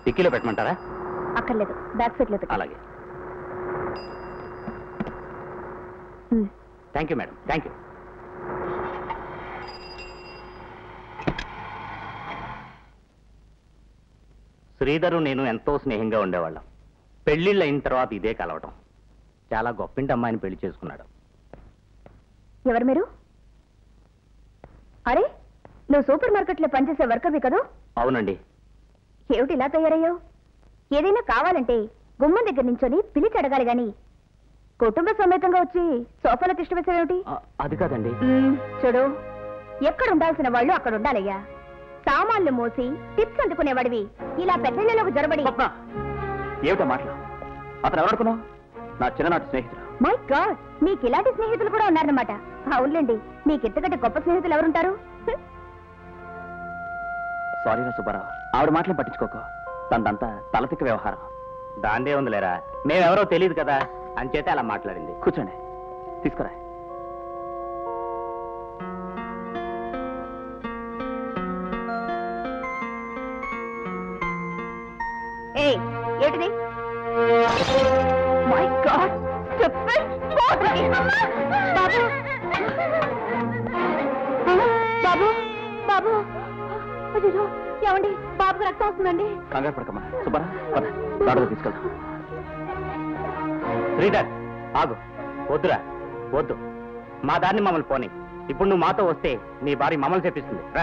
డిక్కీలో పెట్టమంటారా? అక్కర్లేదు, బ్యాక్ సీట్లో పెట్టు. అలాగే. Thank you madam, thank you. Sridhar నేను ఎంతో స్నేహంగా ఉండేవాళ్ళం. పెళ్లిళ్ళు అయిన తర్వాత ఇదే కలవటం. చాలా గొప్పింటి అమ్మాయిని పెళ్లి చేసుకున్నాడు. ఎవరు మీరు? అరే, నువ్వు సూపర్ మార్కెట్లో పనిచేసే వర్కర్వి కదా? అవునండి. ఏమిటి ఇలా తయారయ్యావు? ఏదైనా కావాలంటే గుమ్మం దగ్గర నించొని పిలిచి అడగాలి గాని కుటుంబ సమేతంగా వచ్చి సోఫాలో తిష్ట వేసేవేమిటి? అది కాదండి. చూడు, ఎక్కడ ఉండాల్సిన వాళ్ళు అక్కడ ఉండాలయ్యా. సామాన్లు మోసి టిప్స్ అందుకునేవాడివి ఇలా పెద్దలోకి జొరబడి. ఏమిటో మాటలు? అతను ఎవరనుకున్నావు? నా చిన్ననాటి స్నేహితుడు. మై గాడ్, మీకు ఇలాంటి స్నేహితులు కూడా ఉన్నారన్నమాట. అవునులేండి, మీకు ఇంతకంటే గొప్ప స్నేహితులు ఎవరుంటారు? సారీరా సుబ్బారావు, ఆవిడ మాటలు పట్టించుకోకు. తనదంతా తలతిక్క వ్యవహారం. దాందే ఉందిలేరా, మేమెవరో తెలియదు కదా, అంచేతే అలా మాట్లాడింది. కూర్చోండి, తీసుకురా. ఏంటిది? మై గాడ్, బాబు బాబు, అయ్యో ఏమండి, బాబుకు రక్తం వస్తుందండి. కంగారు పడకమ్మా సుబ్బారావు, తీసుకెళ్తాం. శ్రీధర్ ఆగు, వద్దురా, వద్దు. మా దాన్ని మమ్మల్ని పోనీ. ఇప్పుడు నువ్వు మాతో వస్తే నీ భార్య మమ్మల్ని చెప్పిస్తుంది. రా.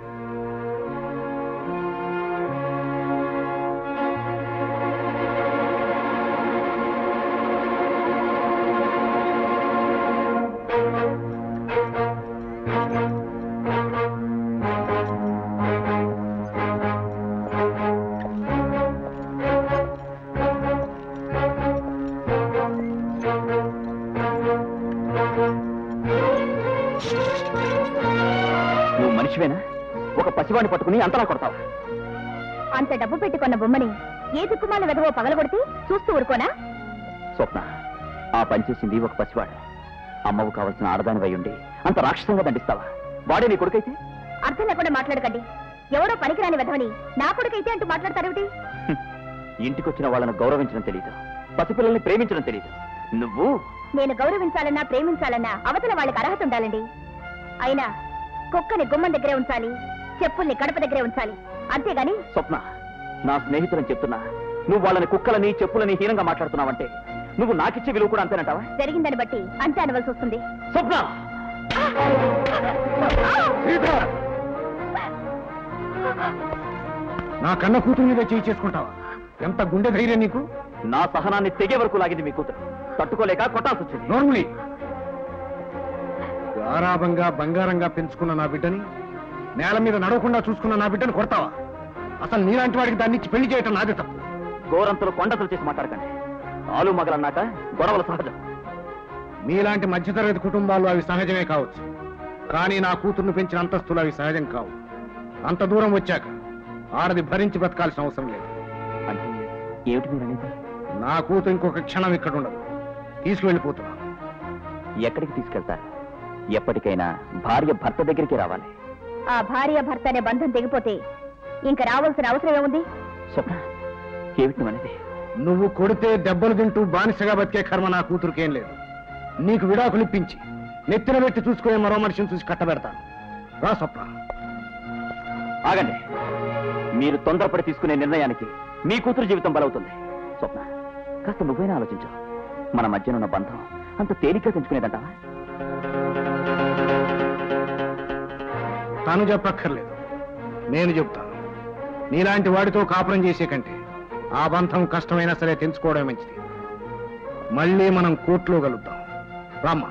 ఒక పసివాణ్ణి పట్టుకుని అంతలా కొడతావా? అంత డబ్బు పెట్టుకున్న బొమ్మని ఏ దిక్కుమాల వెదవో పగలగొడితే చూస్తూ ఊరుకోనా? స్వప్న, ఆ పనిచేసింది ఒక పసివాడు. అమ్మవు కావలసిన ఆడదానివై ఉండి అంత రాక్షసంగా దండిస్తావా? వాడే నీ కొడుకైతే? అర్థం లేకుండా మాట్లాడకండి. ఎవడో పనికిరాని వెదవని నా కొడుకైతే అంటూ మాట్లాడతారేమిటి? ఇంటికొచ్చిన వాళ్ళను గౌరవించడం తెలీదు, పసిపిల్లల్ని ప్రేమించడం తెలీదు. నువ్వు నేను గౌరవించాలన్నా ప్రేమించాలన్నా అవతల వాళ్ళకి అర్హత ఉండాలండి. అయినా కుక్కని గుమ్మం దగ్గరే ఉంచాలి, చెప్పుల్ని గడప దగ్గరే ఉంచాలి, అంతేగాని. స్వప్న, నా స్నేహితులని చెప్తున్నా, నువ్వు వాళ్ళని కుక్కలని చెప్పులని హీనంగా మాట్లాడుతున్నావంటే నువ్వు నాకిచ్చే విలువ కూడా అంతేనంటావా? జరిగిందని బట్టి అంతే అనవలసి వస్తుంది. స్వప్న, నా కన్న కూతురు మీద చేయి చేసుకుంటావా? ఎంత గుండె ధైర్యం నీకు? నా సహనాన్ని తెగే వరకు లాగింది మీ కూతురు. తట్టుకోలేక కొట్టాల్సి వచ్చింది. నోర్ములి, గారాభంగా బంగారంగా పెంచుకున్న నా బిడ్డని, నేల మీద నడవకుండా చూసుకున్న నా బిడ్డను కొడతావా? అసలు నీలాంటి వాడికి దాన్ని ఇచ్చి పెళ్లి చేయటం నాదే తప్పు. గోరంతలు కొండతలు చేసి మాట్లాడకండి. ఆలు మగలన్నాక గొడవలు సహజం. మీలాంటి మధ్యతరగతి కుటుంబాలు అవి సహజమే కావచ్చు, కానీ నా కూతుర్ను పెంచిన అంతస్తులు అవి సహజం కావు. అంత దూరం వచ్చాక ఆడది భరించి బతకాల్సిన అవసరం లేదు. అంటే ఏమిటి మీరు అనేది? నా కూతురు ఇంకొక క్షణం ఇక్కడ ఉండదు. తీసుకువెళ్ళిపోతున్నా. ఎక్కడికి తీసుకెళ్తారు? ఎప్పటికైనా భార్య భర్త దగ్గరికి రావాలి. ఆ భార్య భర్త అనే బంధం తెగిపోతే ఇంకా రావాల్సిన అవసరం ఏముంది? స్వప్న, ఏమిటి అనేది? నువ్వు కొడితే దెబ్బలు తింటూ బానిసగా బతికే కర్మ నా కూతురుకేం లేదు. నీకు విడాకులు ఇప్పించి నెత్తిన పెట్టి చూసుకునే మరో మనిషిని చూసి కట్టబెడతాను. రా స్వప్న. ఆగండి. మీరు తొందరపడి తీసుకునే నిర్ణయానికి మీ కూతురు జీవితం బలవుతుంది. స్వప్న, కాస్త నువ్వైనా ఆలోచించు. మన మధ్యనున్న బంధం అంత తేలిగ్గా తెంచుకునేదంటావా? తాను చెప్పక్కర్లేదు, నేను చెప్తాను. నీలాంటి వాడితో కాపురం చేసే కంటే ఆ బంధం కష్టమైనా సరే తెంచుకోవడం మంచిది. మళ్ళీ మనం కోర్టులో కలుద్దాం. రామ్మా.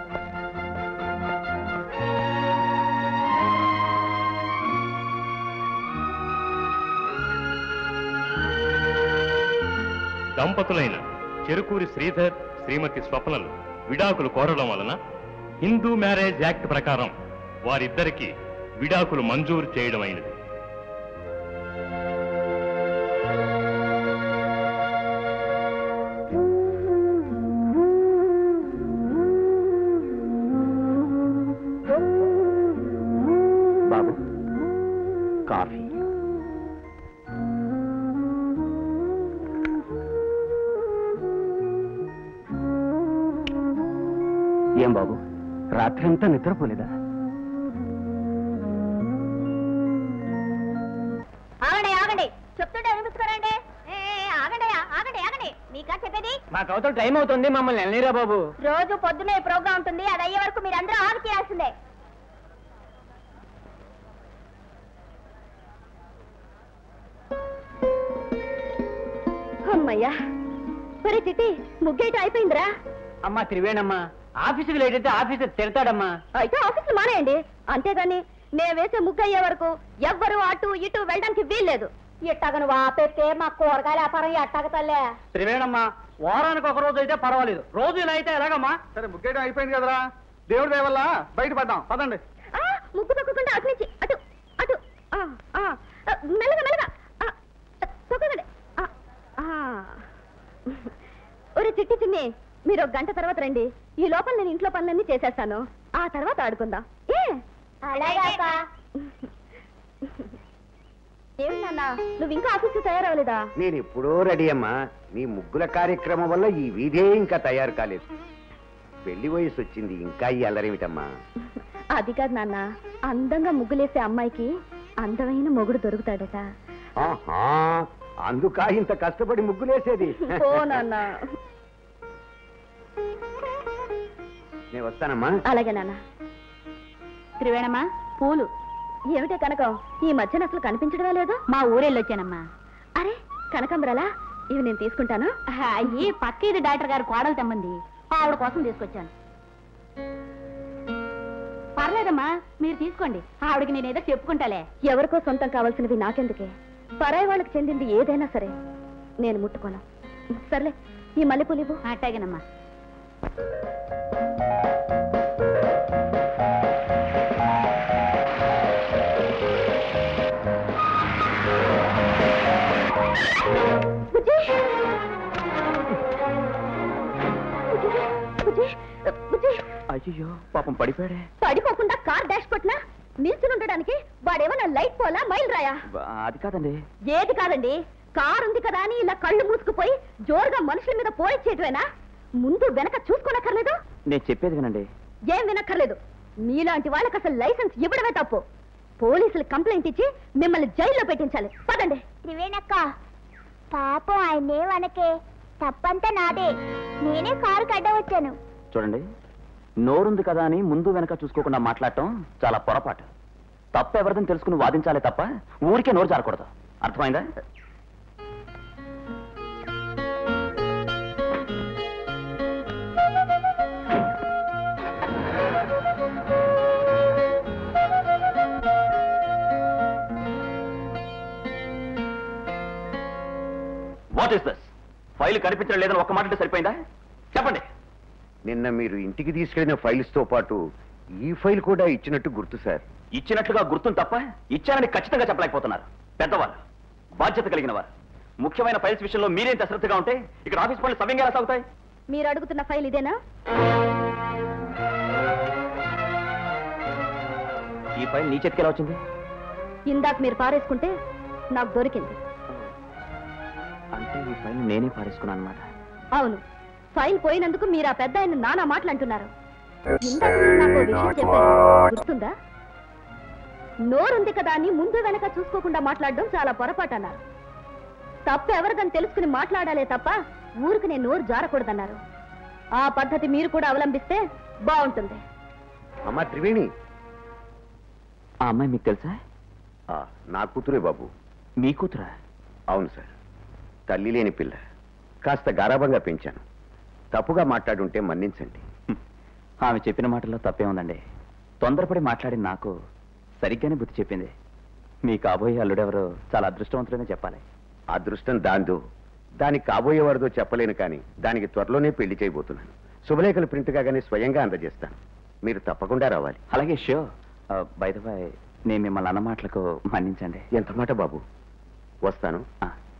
దంపతులైన చెరుకూరి శ్రీధర్, శ్రీమతి స్వప్నలు విడాకులు కోరడం వలన హిందూ మ్యారేజ్ యాక్ట్ ప్రకారం వారిద్దరికీ విడాకులు మంజూరు చేయడం అయినది. బాబు, కాఫీ. ఏం బాబు, రాత్రి అంతా నిద్రపోలేదా? ఆగండి ఆగండి, చెప్తుంటే వినిపించుకోరండి. ఆగండి ఆగండి ఆగండి, మీకా చెప్పేది? మాకు అవతల టైం అవుతుంది, మమ్మల్ని వెళ్ళనిరా బాబు. రోజు పొద్దునే ప్రోగ్రాం ఉంటుంది, అది అయ్యే వరకు మీరందరూ ఆగి చేయాల్సిందే. అమ్మయ్యా, మరి చిట్టి ముగ్గేట అయిపోయిందిరా? అమ్మా త్రివేణమ్మా, ఆఫీసుకి లేట్ అయితే ఆఫీసర్ తిడతాడమ్మా. అయితే ఆఫీసులు మానేయండి, అంతేగాని నేను వేసే ముగ్గు అయ్యే వరకు ఎవ్వరు అటు ఇటు వెళ్ళడానికి వీల్లేదు. ఎట్టాగను వాపెత్తే మా కూరగాయల వ్యాపారం ఎట్టాగ తల్లే. త్రివేణమ్మా, వారానికి ఒక రోజు అయితే పర్వాలేదు, రోజు ఇలా అయితే ఎలాగమ్మా? సరే ముగ్గేయడం అయిపోయింది కదరా, దేవుడి దయ వల్ల బయటపడ్డాం, పదండి. ముగ్గు తొక్కకుండా అటు నుంచి అటు అటు మెల్లగా మెల్లగా తొక్కకండి. ఒరే చిట్టి చిన్ని, మీరు ఒక గంట తర్వాత రండి. ఈ లోపల నేను ఇంట్లో పనులన్నీ చేసేస్తాను, ఆ తర్వాత ఆడుకుందాం. ఏమి నాన్న, నువ్వు ఇంకా ఆఫీస్కి తయారవలేదా? నేను ఎప్పుడో రెడీ అమ్మా. నీ ముగ్గుల కార్యక్రమం వల్ల ఈ వీధే ఇంకా తయారు కాలేదు. పెళ్లి వయసు వచ్చింది, ఇంకా ఈ అల్లరేమిటమ్మా? అది కాదు నాన్న, అందంగా ముగ్గులేసే అమ్మాయికి అందమైన మొగుడు దొరుకుతాడట. ఆహా, అందుకా ఇంత కష్టపడి ముగ్గులేసేది? ఓ నాన్న. నేను వస్తానమ్మా. అలాగే నాన్న. త్రివేణమ్మా, పూలు ఏమిటే కనకం, ఈ మధ్యన అసలు కనిపించడమే లేదు. మా ఊరెళ్ళొచ్చానమ్మా. అరే కనకంబరాలా, ఇవి నేను తీసుకుంటాను. అయ్యి పక్క ఇది డాక్టర్ గారు కోడలు తెమ్మంది, ఆవిడ కోసం తీసుకొచ్చాను. పర్లేదమ్మా, మీరు తీసుకోండి, ఆవిడకి నేనేదో చెప్పుకుంటాలే. ఎవరికో సొంతం కావాల్సినవి నాకెందుకే, పరాయి వాళ్ళకి చెందింది ఏదైనా సరే నేను ముట్టుకోను. సర్లే, ఈ మల్లెపూలు ఇవ్వు. అట్టాగేనమ్మా. అయ్యో పాపం పడిపోయాడే. పడిపోకుండా కార్ డాష్ కొట్టినా నిల్చుని ఉండడానికి వాడేమన్నా లైట్ పోలా మైల్ రాయా? అది కాదండి. ఏది కాదండి, కారు ఉంది కదా అని ఇలా కళ్ళు మూసుకుపోయి జోరుగా మనుషుల మీద పోయిచ్చేయటమేనా? ముందు వెనక చూసుకోనక్కర్లేదు? నేను చెప్పేది వినండి. ఏం వినక్కర్లేదు. మీలాంటి వాళ్ళకి అసలు లైసెన్స్ ఇవ్వడమే తప్పు. పోలీసులు కంప్లైంట్ ఇచ్చి మిమ్మల్ని జైల్లో పెట్టించాలి. పదండి. త్రివేణక్క, పాపం ఆయనేమనకే, తప్పంతా నాదే, నేనే కారు కడ్డవచ్చాను. చూడండి, నోరుంది కదా అని ముందు వెనక చూసుకోకుండా మాట్లాడటం చాలా పొరపాటు. తప్పు ఎవరిదని తెలుసుకుని వాదించాలే తప్ప ఊరికే నోరు జారకూడదు. అర్థమైందా? What is this? ఫైల్ కనిపించడం లేదని ఒక్క మాట సరిపోయిందా? చెప్పండి. నిన్న మీరు ఇంటికి తీసుకెళ్లిన ఫైల్స్ తో పాటు ఈ ఫైల్ కూడా ఇచ్చినట్టు గుర్తు సార్. ఇచ్చినట్లుగా గుర్తుంది తప్ప ఇచ్చారని ఖచ్చితంగా చెప్పలేకపోతున్నారు. పెద్దవాళ్ళు, బాధ్యత కలిగిన వారు, ముఖ్యమైన ఫైల్స్ విషయంలో మీరేంత అశ్రద్ధగా ఉంటే ఇక్కడ ఆఫీస్ పనులు సవ్యంగా ఎలా సాగుతాయి? మీరు అడుగుతున్న ఫైల్ ఇదేనా? ఈ ఫైల్ నీ చేతికి ఎలా వచ్చింది? ఇందాక మీరు పారేసుకుంటే నాకు దొరికింది. అంటే ఈ ఫైల్ నేనే పారేసుకున్నాను అన్నమాట. అవును, ఫైల్ పోయినందుకు మీరు ఆ పెద్ద ఆయన నానా మాటలు అంటున్నారు. ఇందాక మీరు నాకు ఓ విషయం చెప్పారు, గుర్తుందా? నోరుంది కదా అని ముందు వెనక చూసుకోకుండా మాట్లాడడం చాలా పొరపాటు అన్నారు. తప్పు ఎవరిదని తెలుసుకుని మాట్లాడాలే తప్ప ఊరికి నేను నోరు జారకూడదన్నారు. ఆ పద్ధతి మీరు కూడా అవలంబిస్తే బాగుంటుంది. అమ్మా త్రివేణి, ఆ అమ్మాయి మీకు తెలుసా? నా కూతురే బాబు. మీ కూతురా? అవును సార్. తల్లి లేని పిల్ల, కాస్త గారాబంగా పెంచాను. తప్పుగా మాట్లాడుంటే మన్నించండి. ఆమె చెప్పిన మాటల్లో తప్పే ఉందండి. తొందరపడి మాట్లాడి నాకు సరిగ్గానే బుద్ధి చెప్పింది. మీ కాబోయే అల్లుడెవరో చాలా అదృష్టవంతుడనే చెప్పాలి. అదృష్టం దాందో, దానికి కాబోయేవారిదో చెప్పలేను, కానీ దానికి త్వరలోనే పెళ్లి చేయబోతున్నాను. శుభలేఖలు ప్రింట్ కాగానే స్వయంగా అందజేస్తాను. మీరు తప్పకుండా రావాలి. అలాగే షో. బై ద బై, నేను మిమ్మల్ని అన్న మాటలకు మన్నించండి. ఎంత మాట బాబు. వస్తాను.